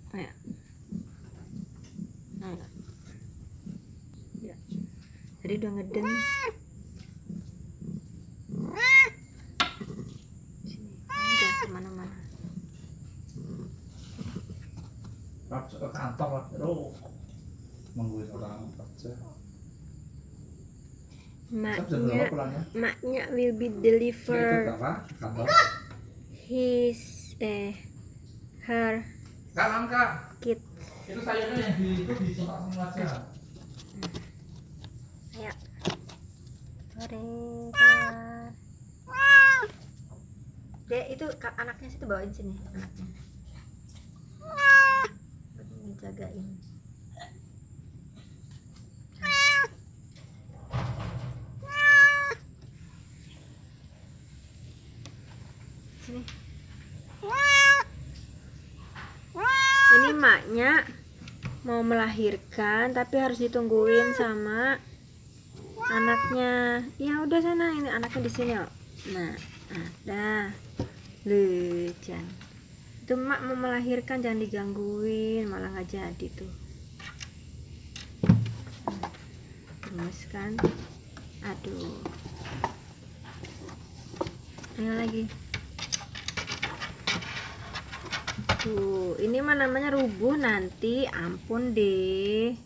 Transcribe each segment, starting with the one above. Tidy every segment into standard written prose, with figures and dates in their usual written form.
Ayo. Ayo. Ya. Jadi udah ngeden. Sini, kamu jangan kemana-mana. Masuk ke kantor lah, nungguin orang kerja. Maknya will be deliver her kit. Itu sayurnya yang di langsung aja. Ayo. Sore keluar. Dek, itu anaknya situ bawain sini anaknya. Jagain. Sini. Ini maknya mau melahirkan tapi harus ditungguin sama anaknya. Ya udah sana, ini anaknya di sini loh. Nah, ada. Lucan. Itu mak mau melahirkan, jangan digangguin, malah nggak jadi tuh. Gemes kan? Aduh. Ayo lagi. Tuh, ini mah namanya rubuh nanti, ampun deh.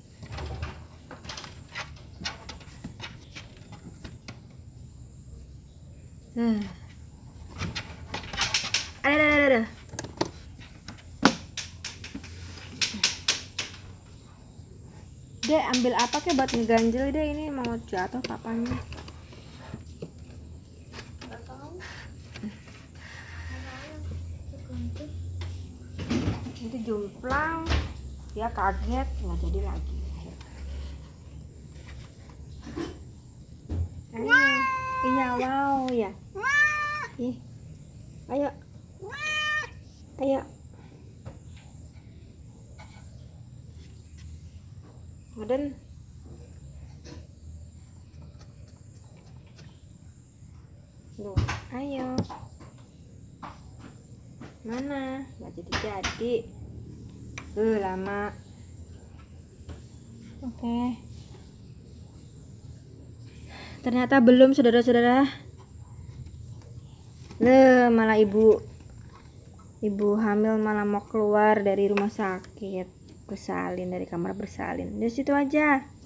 Ada. Dek, ambil apa ke buat ngeganjel deh, ini mau jatuh papanya. Itu jomplang, dia kaget nggak jadi lagi. Ayo, iya wow ya. Ih, ayo. Ngeden. Loh, ayo. Mana? Nggak jadi. Lama. Oke. Ternyata belum, saudara-saudara. Malah ibu hamil malah mau keluar dari rumah sakit, bersalin dari kamar bersalin. Di situ aja.